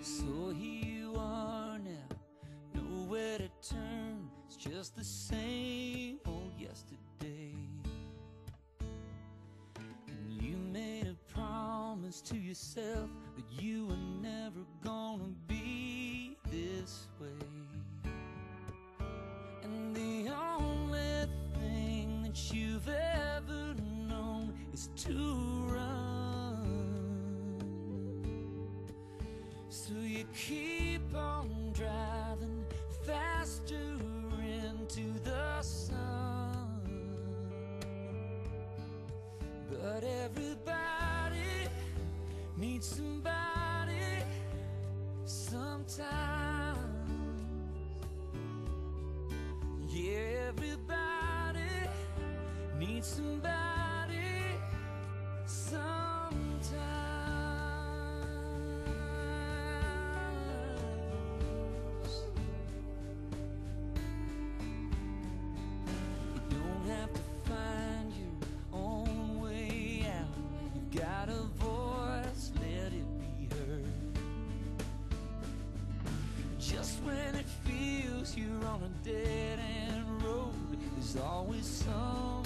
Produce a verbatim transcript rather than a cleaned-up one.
So here you are now, nowhere to turn. It's just the same old yesterday. And you made a promise to yourself that you were never gonna be this way. And the only thing that you've ever known is to run. So you keep on driving faster into the sun. But everybody needs somebody sometimes. Yeah, everybody needs somebody sometimes. Got a voice, let it be heard. Just when it feels you're on a dead-end road, there's always some